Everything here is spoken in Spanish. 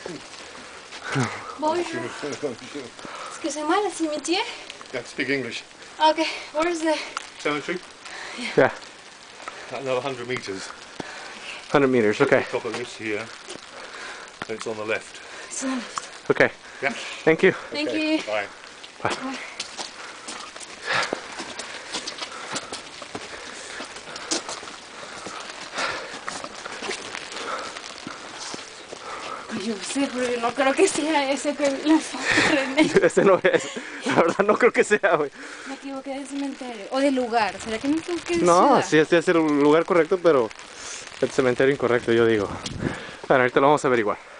Bonjour. Excusez-moi, le cimetière? Yeah, speak English. Okay, where's the... Cemetery? Yeah, Another 100 metres. 100 meters, okay. Top of this here. So it's on the left. It's on the left. Okay, Yeah. thank you. Thank Okay, you. Bye. Bye. Yo sé, pero yo no creo que sea ese que la foto, René. Ese no es, la verdad no creo que sea, güey. Me equivoqué del cementerio. O del lugar. ¿Será que me equivoqué de No, ciudad? sí, este es el lugar correcto, pero el cementerio incorrecto, yo digo. Bueno, ahorita lo vamos a averiguar.